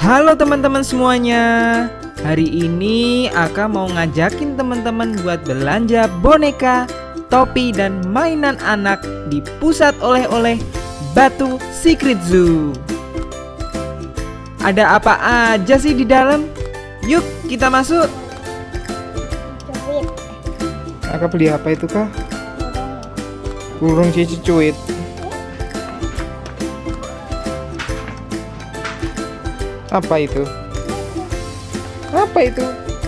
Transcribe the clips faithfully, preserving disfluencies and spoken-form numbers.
Halo teman-teman semuanya. Hari ini Aka mau ngajakin teman-teman buat belanja boneka, topi, dan mainan anak di pusat oleh-oleh Batu Secret Zoo. Ada apa aja sih di dalam? Yuk kita masuk. Aka beli apa itu kah? Burung cici cuit. Apa itu? Apa itu?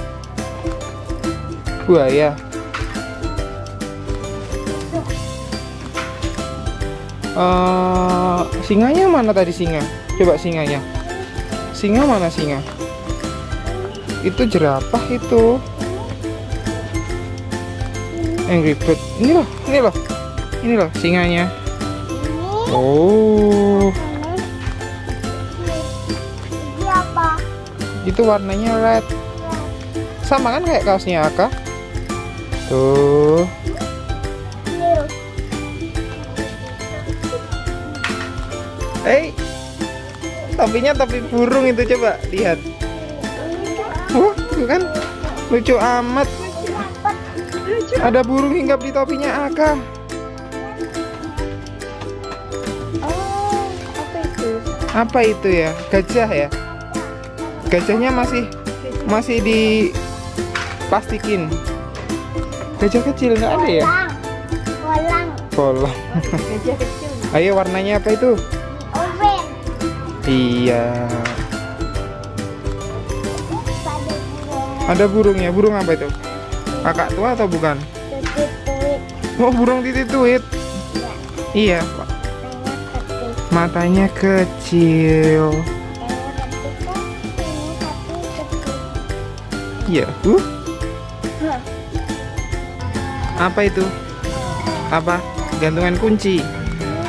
Buaya. Uh, singanya mana tadi singa? Coba singanya. Singa mana singa? Itu jerapah itu. Angry Bird. Ini loh, ini loh. Ini loh singanya. Oh. Ini apa? Itu warnanya red. Sama kan kayak kaosnya Aka? Tuh. Hei, topinya topi burung itu, coba lihat. Wah, tuh kan lucu amat. Ada burung hinggap di topinya Aka. Oh, apa itu? Apa itu ya? Gajah ya? Gajahnya masih masih diplastikin. Gajah kecil nggak ada ya? Kolang. Kolang. Gajah kecil. Ayo, warnanya apa itu? Oven. Iya. Pada burung. Ada burungnya. Burung apa itu? Kakak tua atau bukan? Tutup. Oh, burung titituit. Iya, Pak. Matanya kecil. Iya. Uh. Apa itu? Apa? Gantungan kunci.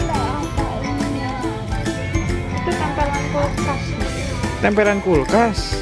Itu tempelan kulkas. Tempelan kulkas.